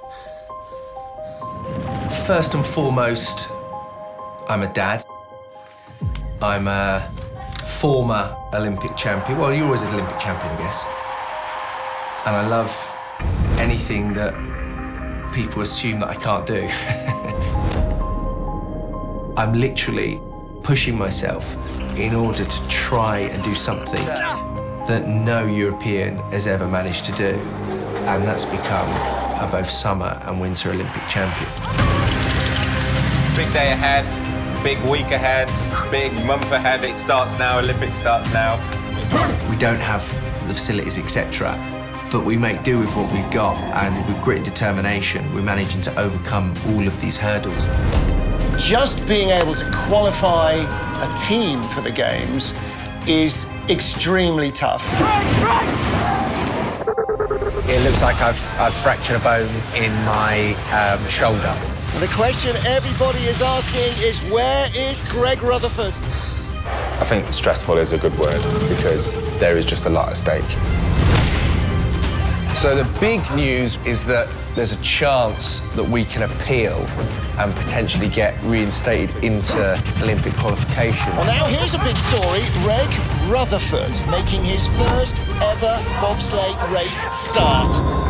First and foremost, I'm a dad. I'm a former Olympic champion. Well, you're always an Olympic champion, I guess. And I love anything that people assume that I can't do. I'm literally pushing myself in order to try and do something that no European has ever managed to do, and that's become a both summer and winter Olympic champion. Big day ahead, big week ahead, big month ahead. It starts now, Olympics starts now. We don't have the facilities, etc., but we make do with what we've got, and with grit and determination, we're managing to overcome all of these hurdles. Just being able to qualify a team for the Games is extremely tough. It looks like I've fractured a bone in my shoulder. The question everybody is asking is, where is Greg Rutherford? I think stressful is a good word because there is just a lot at stake. So the big news is that there's a chance that we can appeal and potentially get reinstated into Olympic qualification. Well, now here's a big story. Greg Rutherford making his first ever bobsleigh race start.